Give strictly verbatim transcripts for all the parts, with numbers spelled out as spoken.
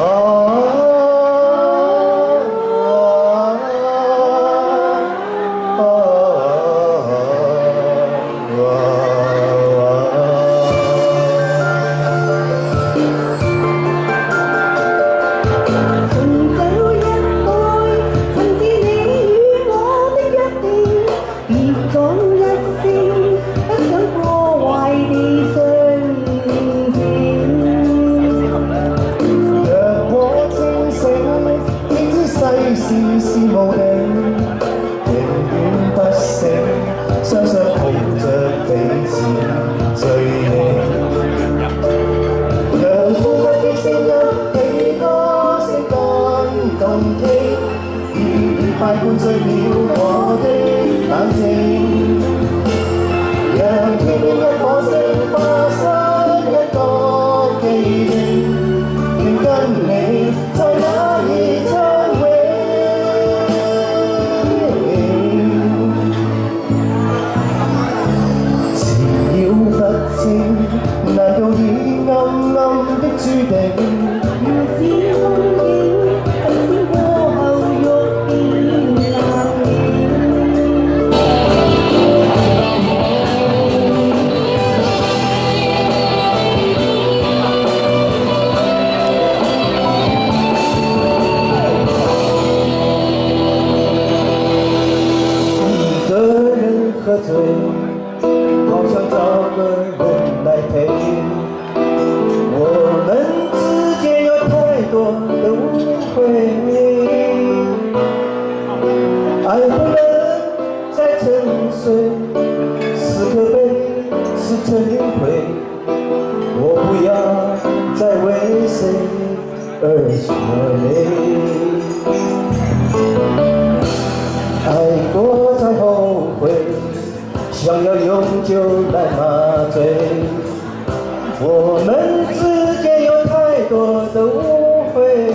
事事無定，永遠不醒，雙雙抱着彼此最美。讓呼吸的聲音，幾多色感動聽，愉愉快伴醉了我的眼睛。讓天邊一顆星化身一個記憶，願跟你在那兒唱。 難道已暗暗的注定？如此風景，即使過後欲變難一個人喝醉，好想找個人來陪。 我們之間有太多的誤會，愛不能再沉睡，是可悲，是摧毀。我不要再為誰而流淚，愛過再後悔，想要永久來麻醉。 我們之間有太多的誤會，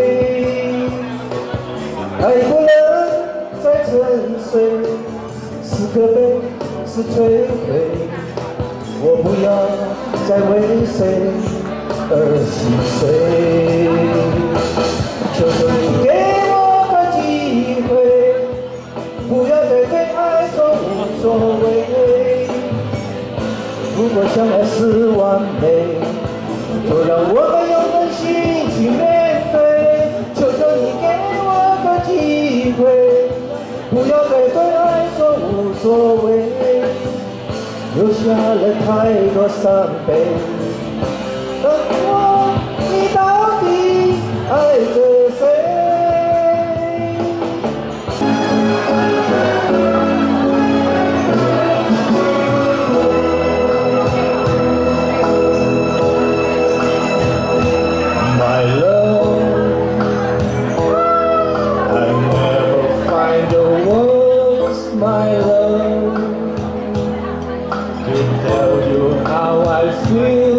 愛不能再沉睡，是可悲，是摧毀。我不要再為誰而心碎，求求你給我個機會，不要再對愛說無所謂。 如果相愛是完美，就讓我們用真心去面對。求求你給我個機會，不要再對愛說無所謂，留下了太多傷悲。問我你到底愛着誰？ My love, I never find the words, my love, to tell you how I feel.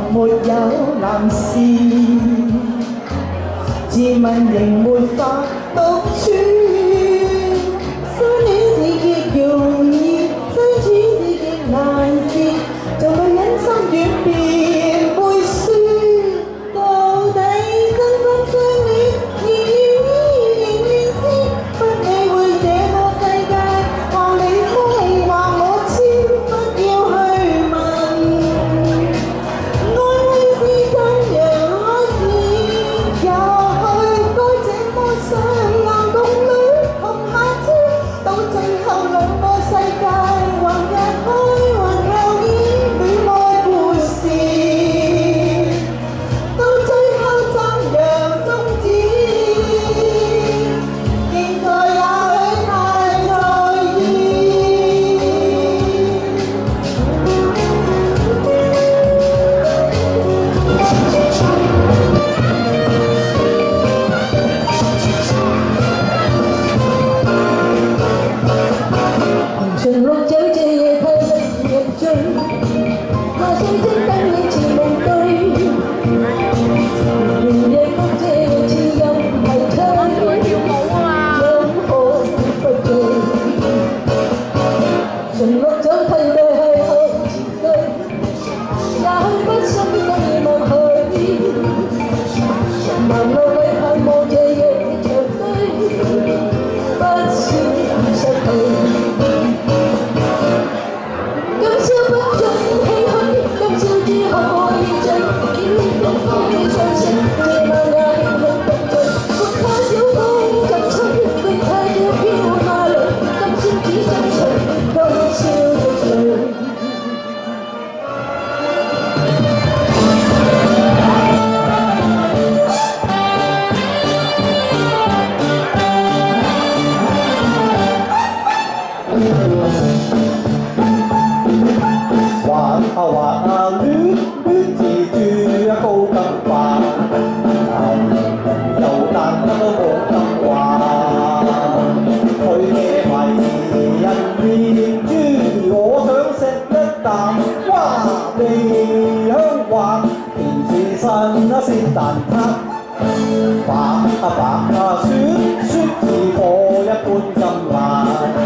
沒有男士，自問仍沒法獨處。相戀是極容易，相處是極難事，做女人心軟便會輸。到底真心相戀，仍願意仍願先，不理會這個世界話你開話我超，不要去問。愛會是怎樣開始？也許該這麼上硬共戀同下超，到最後兩個世界還日開還又演戀愛故事，到最後怎樣終止，現在也許太在意。紅唇綠酒這夜太令人醉，那水晶燈影似夢對，連夜曲這次又係吹，怎可不醉？純綠酒替代係後前對，也許不心可以望去，盲路裏盼望這夜長對，不是失去。今宵不盡唏噓，今宵只可以醉，見到風雨上升，這晚也輕輕共醉。沒太少風及吹，沒太少飄那淚，今宵只相隨，今宵的醉。 滑啊滑啊，戀戀自住啊高更化，又但得都冇咁話。佢嘅迷人面珠，我想食一啖，哇味香滑，甜似新啊鮮蛋撻，白啊白啊雪雪似火一般咁辣。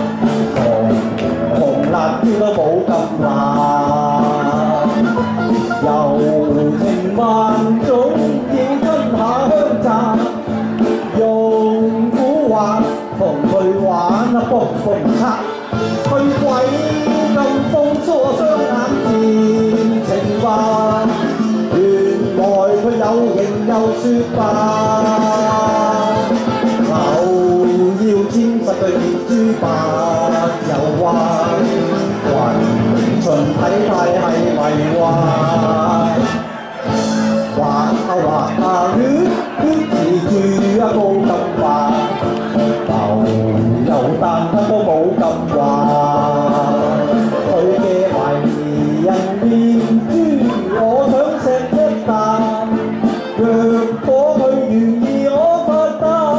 紅辣椒都冇咁辣，柔情萬種，認真下香炸，用古惑同佢玩啊蹦蹦擦，佢鬼咁風疏雙眼見情話，原來佢有型有説法，扭腰尖實對面珠白又滑。雲巡體態係迷幻，滑啊滑啊戀戀自住啊高咁滑，流又但得都冇咁滑。佢嘅迷人面珠，我想食一啖，若果佢願意我發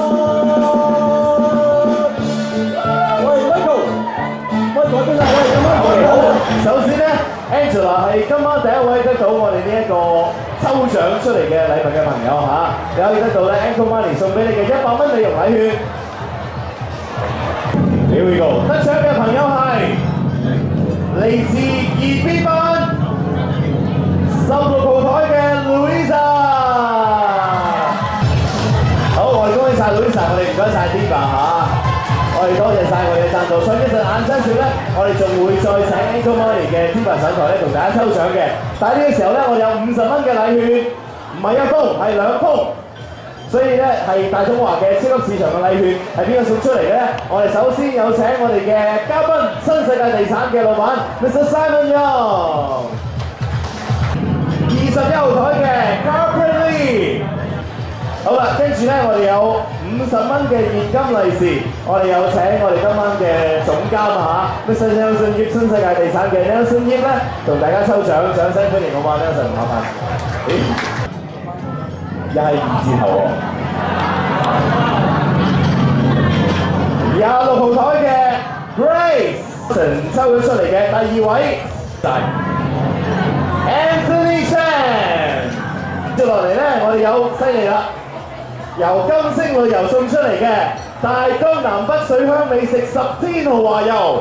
達。喂 Michael，Michael 邊啊？喂，咁樣首先咧 ，Angela 係今晚第一位得到我哋呢一個抽獎出嚟嘅禮物嘅朋友嚇，你可以得到咧 Uncle Money 送俾你嘅一百蚊美容禮券。Here we go， 得獎嘅朋友係嚟自二 B 班十六號台嘅 Louisa。好，我哋恭喜曬 Louisa，我哋唔該曬 Diva 嚇。我哋多謝晒我哋嘅贊助，所以一陣晏少少咧，我哋仲會再請 Uncle Money 嘅 Diva 上台咧，同大家抽獎嘅。但係呢個時候咧，我哋有五十蚊嘅禮券，唔係一封，係兩封。所以咧係大中華嘅超級市場嘅禮券，係邊個送出嚟嘅咧？我哋首先有請我哋嘅嘉賓，新世界地產嘅老闆 Mister Simon Young， 二十一號台嘅 Carpet Lee。好啦，跟住咧我哋有五十蚊嘅現金利是，我哋有請我哋今晚嘅總監啊嚇 ，Mister Nelson Yip 新世界地產嘅 Nelson Yip 咧，同大家抽獎，掌聲歡迎好嘛 Nelson， 麻煩。咦？又係二字頭喎。廿六號台嘅 Grace 抽咗出嚟嘅第二位就係 Anthony Chan。 接落嚟咧，我哋有犀利啦，由金星旅遊送出嚟嘅大江南北水鄉美食十天豪華遊。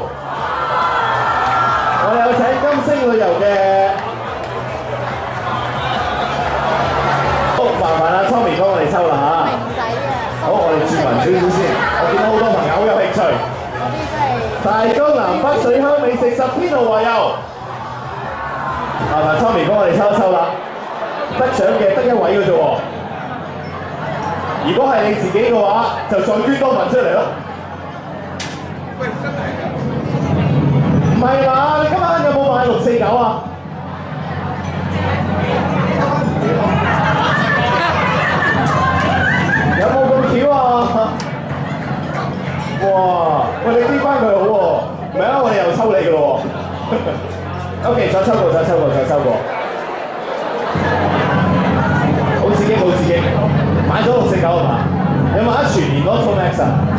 我哋有請金星旅遊嘅，好麻煩阿 Tommy 幫我哋抽啦嚇。明仔啊！好，我哋轉勻少少先，我見到好多朋友好有興趣。嗰啲真係大江南北水鄉美食十天豪華遊。麻煩 Tommy 幫我哋抽一抽啦。得獎嘅得一位嘅啫喎，如果係你自己嘅話，就再捐多份出嚟咯。喂，真係㗎？唔係嘛？你今晚有冇買六四九啊？有冇咁巧啊？哇！喂，你捐翻佢好喎，唔係啊，我哋又抽你嘅咯喎。OK， 再抽過，再抽過，再抽過。好刺激，好刺激！買咗六四九係嘛？有冇得全年攞 Pro Max 啊？